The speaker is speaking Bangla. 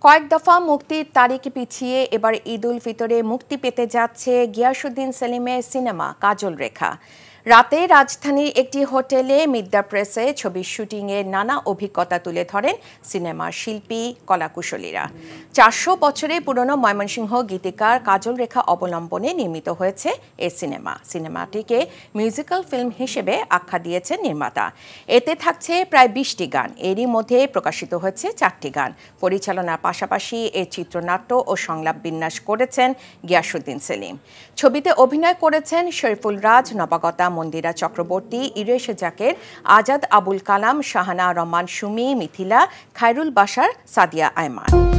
কয়েক দফা মুক্তির তারিখ পিছিয়ে এবার ঈদ উল ফিতরে মুক্তি পেতে যাচ্ছে গিয়াসউদ্দিন সেলিমের সিনেমা কাজলরেখা। রাতে রাজধানীর একটি হোটেলে মিড দ্য প্রেসে ছবির শুটিংয়ের নানা অভিজ্ঞতা তুলে ধরেন সিনেমার শিল্পী কলাকুশলীরা। ৪০০ বছরের পুরনো ময়মনসিংহ গীতিকার কাজলরেখা অবলম্বনে নির্মিত হয়েছে এই সিনেমাটিকে মিউজিক্যাল ফিল্ম হিসেবে আখ্যা দিয়েছেন নির্মাতা। এতে থাকছে প্রায় ২০টি গান, এরই মধ্যে প্রকাশিত হয়েছে ৪টি গান। পরিচালনার পাশাপাশি এর চিত্রনাট্য ও সংলাপ বিন্যাস করেছেন গিয়াসউদ্দিন সেলিম। ছবিতে অভিনয় করেছেন শরীফুল রাজ, নবাগতা মন্দিরা চক্রবর্তী, ইরেশ জাকের, আজাদ আবুল কালাম, শাহানা রহমান সুমি, মিথিলা, খায়রুল বাশার, সাদিয়া আয়মান।